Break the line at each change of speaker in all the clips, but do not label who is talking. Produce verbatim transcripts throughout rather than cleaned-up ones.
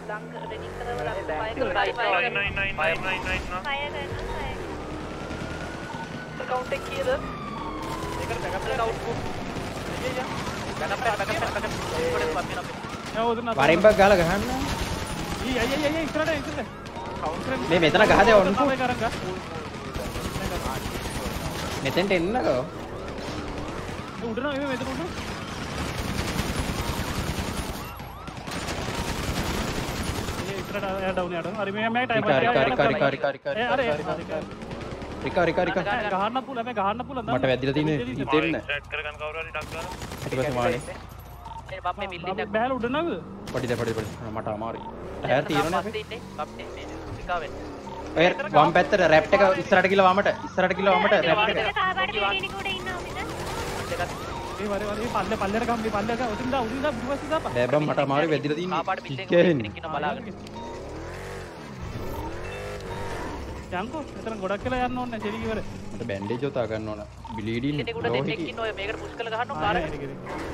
Lanka ready කරවලා fire කරලා fire nine nine nine nine nine fire කරනවා කවුන්ට් එක කීයද ඒකට බෑකප් එක අවුට් කො අයියා බෑකප් එක බෑකප් එක බෑකප් පොඩේ පම්මින අපේ නෝදන
වරින් බක් ගාලා ගහන්න
ඊ අයියා අයියා ඉස්සරහට ඉස්සරහට කවුන්ටර්
මේ මෙතන ගහදේ ඔන්
තමයි කරන් ගා
මෙතෙන්ට එන්නකෝ
උඩ නම් මේ මෙතන උඩ ඒ ඉස්සරහට එයා ඩවුන් එයාට හරි මේ මේ ටයිම්
එක රිකා රිකා රිකා රිකා රිකා
ඒ අර
රිකා රිකා රිකා
ගහන්න පුළුවන් මේ ගහන්න පුළුවන්
මට වැදිලා තියෙන්නේ හිතෙන්න
සෙට් කරගන්න කවුරු හරි ඩක් ගන්න
ඊට පස්සේ මානේ
ඒ බම් මේ බිල්ඩින් එක
බෑල උඩ නේද
පොඩි දෙ පොඩි පොඩි මට අමාරුයි ටයර් තියෙනවනේ අපේ
ඉන්නේ බම් මේ රිකා වෙන්න
ඔය වම් පැත්තට රැප්ට් එක ඉස්සරහට ගිහලා වමට ඉස්සරහට ගිහලා වමට රැප්ට් එක
කාපාට බිල්ඩින් උඩ ඉන්නවා මිද
ඒ වරේ වරේ පල්ලේ පල්ලේට ගම් මේ පල්ලේට උඩින් දා උඩින් දා පිටුපස්සේ දාපන්
බෑ බම් මට අමාරුයි වැදිලා තියෙන්නේ
කාපාට බිල්ඩින් එක ඉන්න බලාගෙන
යන්කෝ එතන ගොඩක් කියලා යන්න ඕනේ දෙවි ඉවර
මට බෑන්ඩේජ් උතා ගන්න ඕන බ්ලීඩින්
කෙනෙකුට දෙන්නෙක් ඉන්න ඔය මේකට පුෂ් කරලා ගහන්න ඕන කාර් එක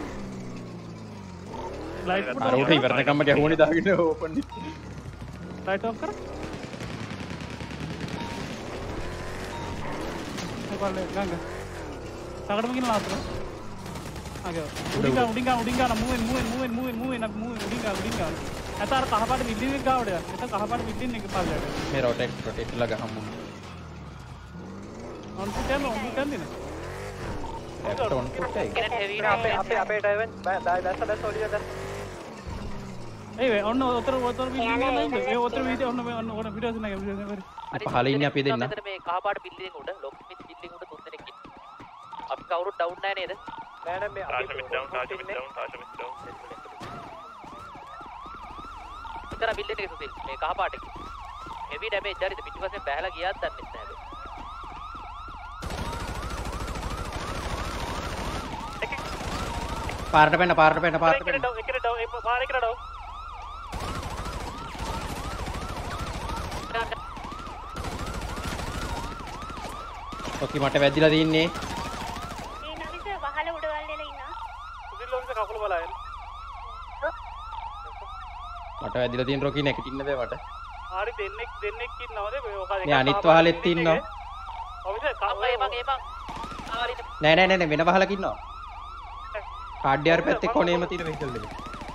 ලයිට්
අර උට ඉවරනකම්ම ගැහුවනේ දාගෙන ඕපන්
ලයිට් ඔෆ් කර කොල්ලේ ගංග සාකටම කියන ලාස්ට් ආගේ උඩින් ගා උඩින් ගා උඩින් ගා මූවෙන් මූවෙන් මූවෙන් මූවෙන් මූවෙන් අපි මූවෙන් උඩින් ගා උඩින් ගා අතර කහපාට බිල්ඩින් එක ගාවට යන්න එතන කහපාට බිල්ඩින් එක පල්ලයට
මේ රොටේට් රොටේට් ලා ගහමු
ඔන් පුටම ඔන් පුටන්නේ
රැප්ට් ඔන් පුට් එක
අපේ අපේ අපේ ඩ්‍රයිවන් දැස්ස දැස්ස ඔලිය දැස්ස
ඒ ඔන්න උතර උතර බිල්ඩින් එක නේද ඒ උතර වීඩියෝ ඔන්න ඔන්න ඔන්න වීඩියෝස් නෑ වීඩියෝස් නෑ
පහල ඉන්නේ අපි දෙන්න
මෙතන මේ කහපාට බිල්ඩින් එක උඩ ලොක් මිස් බිල්ඩින් උඩ තුන් දෙනෙක් ඉන්න අපි කවුරුත් ඩවුන් නැහැ නේද නෑ නෑ මේ අපි ඩවුන් තාෂ මිස් ඩවුන් තාෂ මිස් ඩවුන් ඉතර බිල්ඩින් එක සුසිල් මේ කහපාට එක හෙවි ඩැමේජ් හරිද පිටිපස්සෙන් බැහැලා ගියාත් දන්නේ නැහැ
පාරට පැන්න පාරට පැන්න පාරට පැන්න
එකට ඩව් ඒ පාර එකට ඩව්
ඔකි මට වැදිලා තින්නේ
ඒ නවිස වහල උඩ වල් දෙලා ඉන්නවා
සුසිල් ලොන්ස කකුල බලයන්
මට වැදිලා තියෙන රොකි නැගිටින්න බෑ මට
හරි දෙන්නෙක් දෙන්නෙක් ඉන්නවද මේ ඔක
මේ අනිත් වහලෙත් ඉන්නවා
ඔවිස
අම්මා ඒ මං ඒ මං
නෑ නෑ නෑ වෙන වහලක ඉන්නවා කාඩ්ඩියාර පැත්තේ කොනේම තියෙන වෙහිකල් දෙක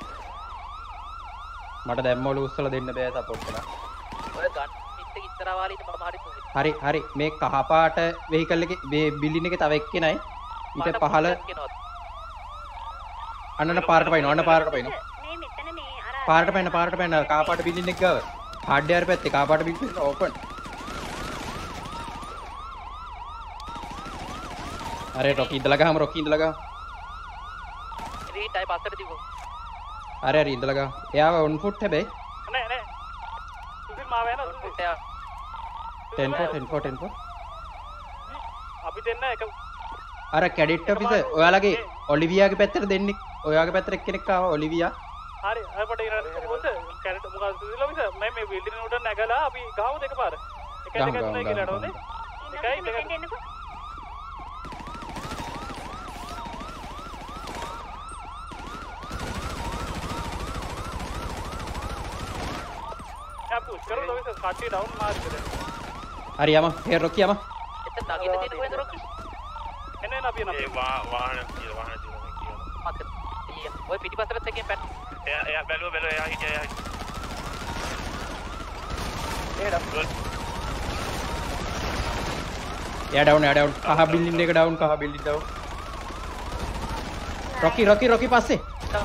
මට දැම්මවල උස්සලා දෙන්න බෑ සපෝට් කරලා
ඔය ගන් පිට ඉස්සරහ වාලේ ඉන්න මම හරි සුසිල්
හරි හරි මේ කහපාට වෙහිකල් එකේ මේ බිල්ඩින් එකේ තව එක්කෙනයි ඊට පහල අන්නන පාරට පයින්න අන්න පාරට පයින්න
මේ මෙතන මේ අර
පාරට පයින්න පාරට පයින්න කහපාට බිල්ඩින් එක ගාව කාඩ්ඩියාර පැත්තේ කහපාට බිල්ඩින් ඕපන් අර රොකි ඉඳලා ගහම රොකි ඉඳලා ගහම
රීට් අය පස්සට තිබු
අර අර ඉඳලා ගහම එයාව ඔන් ෆුට් හැබැයි
නෑ නෑ සුසිල් මාව යන Susil
ten four ten four ten four
අපි දෙන්න එක
අර කැඩිට් ඔෆිසර් ඔයාලගේ ඔලිවියාගේ පැත්තට දෙන්නෙක් ඔයාගේ පැත්තට එක්කෙනෙක් ආවා ඔලිවියා
හරි අර පොඩ ඉර මොකද කැරට මොකද සුසිල් ඔෆිසර් මම මේ බිල්ඩින් උඩ නැගලා අපි ගහමු දෙක පාර එක එක තුනයි කියලා නෝනේ එකයි දෙක
දෙන්නකෝ
आप पुश करो तो इसे काटी डाउन मार दे
හරි යම හේ රොකි යම
එතන නගින්න තියෙන කොහෙද රොකි
එන්නේ නැපිය නැපිය
ඒ වාහන කියලා වාහන කියලා කියනවා
මත ඔය පිටිපස්සට එකෙන් පැන්න
එයා එයා බැලුවා බැලුවා එයා හිටියා එයා
එයා ඩවුන් එයා ඩවුන් කහ බිල්ඩින් එක ඩවුන් කහ බිල්ඩින් ඩවුන් රොකි රොකි රොකි පස්සේ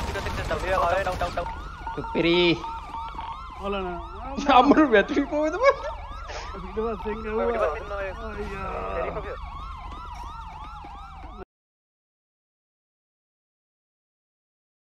තුප්පිරි
ඔලන
අම්මරු වැතුයි කොහෙද මම
ඊට පස්සේ ගියා